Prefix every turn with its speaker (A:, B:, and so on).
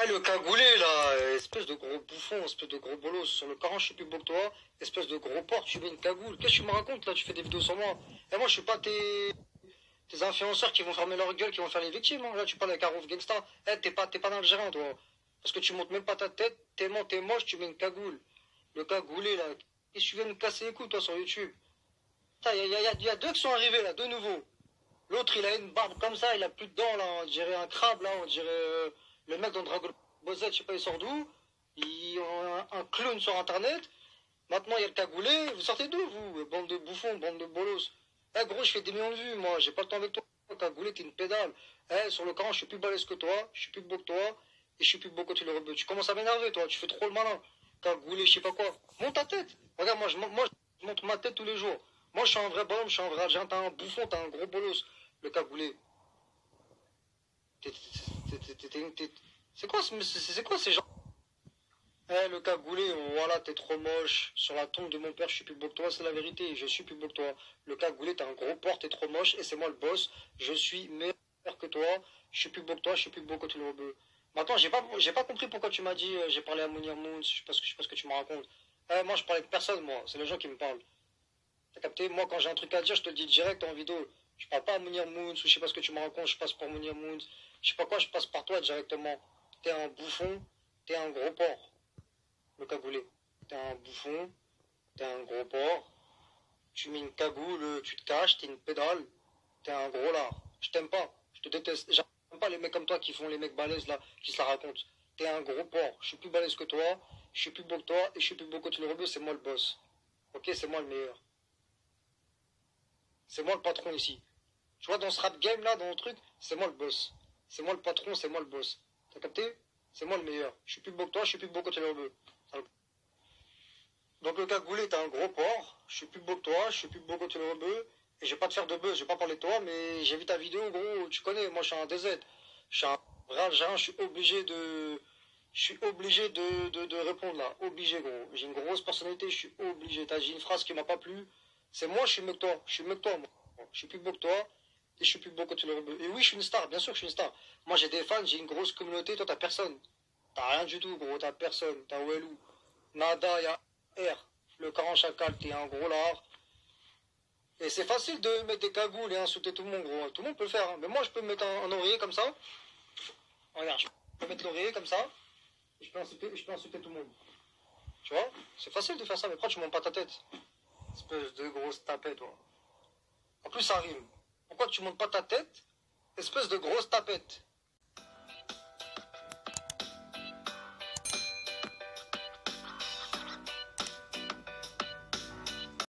A: Eh, le cagoulé, là, espèce de gros bouffon, espèce de gros bolos. Sur le 40, je suis plus beau que toi. Espèce de gros porc, tu mets une cagoule. Qu'est-ce que tu me racontes, là? Tu fais des vidéos sur moi. Et moi, je suis pas tes influenceurs qui vont fermer leur gueule, qui vont faire les victimes, hein. Là, tu parles avec un rouf gangsta. Eh, t'es pas dans le gérant, toi. Parce que tu montes même pas ta tête. T'es moche, tu mets une cagoule. Le cagoulé, là. Qu'est-ce que tu viens de me casser les couilles, toi, sur YouTube? Il y a deux qui sont arrivés, là, deux nouveaux. L'autre, il a une barbe comme ça, il a plus de dents, là. On dirait un crabe, là. On dirait le mec dans Dragon Ball Z, je sais pas, il sort d'où. Il un clown sur Internet. Maintenant, il y a le cagoulé. Vous sortez d'où, vous? Bande de bouffons, bande de bolos. Eh, gros, je fais des millions de vues, moi. J'ai pas le temps avec toi. Cagoulé, t'es une pédale. Eh, sur le camp, je suis plus balèze que toi. Je suis plus beau que toi. Et je suis plus beau que tu le rebeux. Tu commences à m'énerver, toi. Tu fais trop le malin. Cagoulé, je sais pas quoi. Monte ta tête. Regarde, moi, je montre ma tête tous les jours. Moi, je suis un vrai bonhomme, je suis un vrai Algérien. T'as un bouffon, t'as un gros bolos. Le cagoulé. C'est quoi ces gens? Eh, le cagoulé, voilà, t'es trop moche. Sur la tombe de mon père, je suis plus beau que toi, c'est la vérité. Je suis plus beau que toi. Le cagoulé, t'as un gros porc, t'es trop moche, et c'est moi le boss. Je suis meilleur que toi. Je suis plus beau que toi, je suis plus beau que tu le rebeu. Maintenant, j'ai pas compris pourquoi tu m'as dit, j'ai parlé à Mounir Moons, je sais pas ce que tu me racontes. Eh, moi, je parlais de personne, moi. C'est les gens qui me parlent. T'as capté? Moi, quand j'ai un truc à dire, je te le dis direct en vidéo. Je parle pas à Mounir Moons, ou je sais pas ce que tu me racontes, je passe pour Mounir Moons. Je sais pas quoi, je passe par toi directement. T'es un bouffon, t'es un gros porc. Le cagoulé. T'es un bouffon, t'es un gros porc, tu mets une cagoule, tu te caches, t'es une pédale, t'es un gros lard. Je t'aime pas, je te déteste. J'aime pas les mecs comme toi qui font les mecs balèzes là, qui se la racontent. T'es un gros porc, je suis plus balèze que toi, je suis plus beau que toi, et je suis plus beau que tu le rebeu, c'est moi le boss. Ok, c'est moi le meilleur. C'est moi le patron ici. Tu vois, dans ce rap game là, dans le truc, c'est moi le boss. C'est moi le patron, c'est moi le boss. T'as capté? C'est moi le meilleur. Je suis plus beau que toi, je suis plus beau que tu le rebeu. Donc le cagoulé, t'es un gros porc, je suis plus beau que toi, je suis plus beau que tu le rebeu, et je vais pas te faire de buzz, je vais pas parler de toi, mais j'ai vu ta vidéo, gros, tu connais, moi je suis un DZ, je suis un vrai Algérien, je suis obligé de répondre là, obligé gros, j'ai une grosse personnalité, je suis obligé, t'as dit une phrase qui m'a pas plu, c'est moi je suis mieux que toi, je suis mieux que toi, moi. Je suis plus beau que toi, et je suis plus beau que tu le rebeu. Et oui, je suis une star, bien sûr que je suis une star. Moi j'ai des fans, j'ai une grosse communauté, toi t'as personne. T'as rien du tout, gros, t'as personne, t'as Welou. Nada, y'a R. Le Caran Chacal, t'es un gros lard. Et c'est facile de mettre des cagoules et insulter tout le monde, gros. Tout le monde peut le faire, hein. Mais moi, je peux me mettre un oreiller comme ça. Regarde, je peux mettre l'oreiller comme ça. Et je peux insulter tout le monde. Tu vois? C'est facile de faire ça, mais pourquoi tu montes pas ta tête? Espèce de grosse tapette, toi. En plus, ça rime. Pourquoi tu montes pas ta tête? Espèce de grosse tapette.